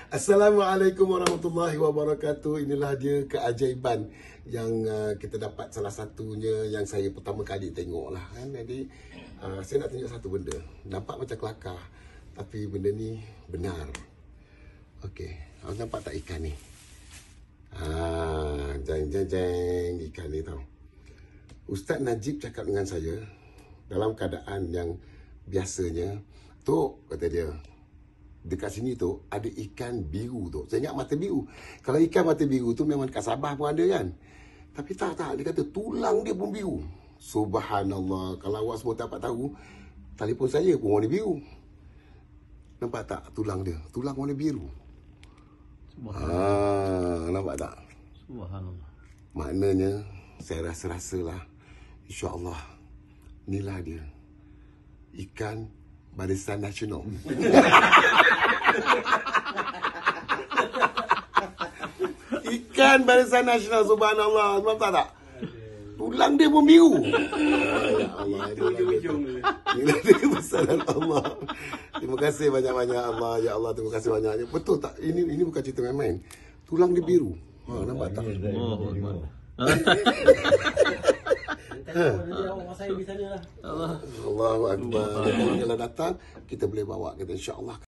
Assalamualaikum warahmatullahi wabarakatuh. Inilah dia keajaiban yang kita dapat. Salah satunya yang saya pertama kali tengok lah kan. Jadi saya nak tunjuk satu benda. Nampak macam kelakar, tapi benda ni benar. Okey, awak nampak tak ikan ni? Jeng ikan ni tau. Ustaz Najib cakap dengan saya dalam keadaan yang biasanya, Tok, kata dia, dekat sini tu ada ikan biru tu. Saya ingat mata biru. Kalau ikan mata biru tu memang dekat Sabah pun ada kan. Tapi tak, dia kata tulang dia pun biru. Subhanallah. Kalau awak semua dapat tahu, telefon saya pun warna biru. Nampak tak tulang dia? Tulang warna biru. Nampak tak? Subhanallah. Maknanya saya rasa-rasalah, insya-Allah inilah dia ikan Barisan Nasional. Ikan Barisan Nasional, subhanallah. Nampak tak? Tulang dia pun biru. Ya Allah, inilah dia kebesaran Allah. Terima kasih banyak-banyak Allah. Ya Allah, terima kasih banyak. Betul tak? Ini bukan cerita main-main. Tulang dia biru. Nampak tak? Allahu Akbar. Kalau datang, kita boleh bawa kita, insya-Allah.